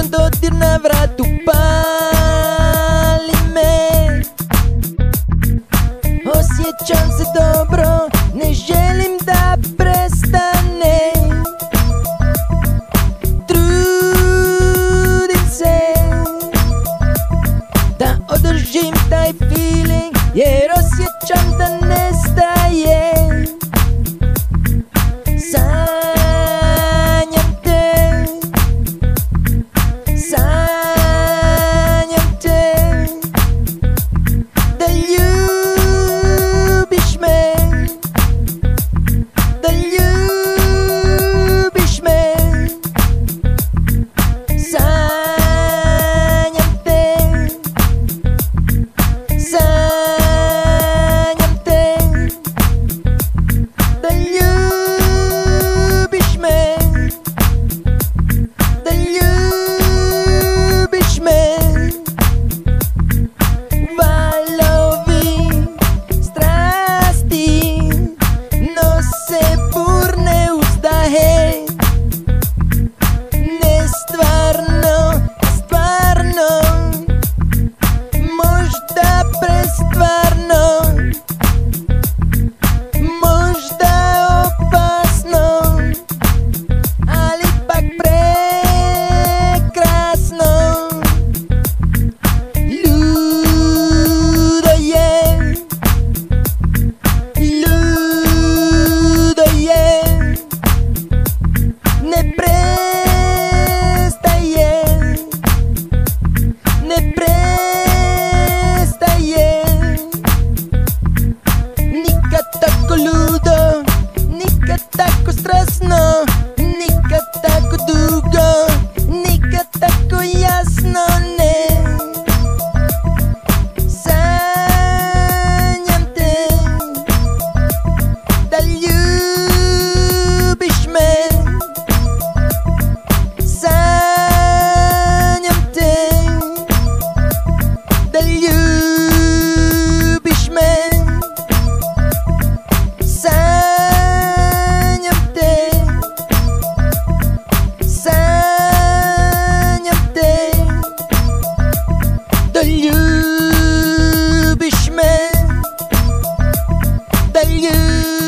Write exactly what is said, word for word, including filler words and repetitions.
dodir na vratu pali me. Osjećam se dobro, ne želim da prestane. Trudim se da održim taj feeling, jer osjećam da nestaje. Sanjam te, sanjam te, da ljubiš me, da ljubiš me. Sanjam te, sanjam te, da ljubiš me, da ljubiš me. Valovi strasti nose burne uzdahe. Nestvarno, stvarno, možda prestvarno, možda opasno, ali pak prekrasno. Ludo je, ludo je, ne prestaje, ne prestaje. Nikad tako ludo, nikad tako strasno, nikad tako dugo, nikad tako jasno ne. Sanjam te, da ljubiš me. Sanjam te, da ljubiš me. Sanjam te, sanjam te, da ljubiš me, da ljubiš me. Sanjam te, da ljubiš me.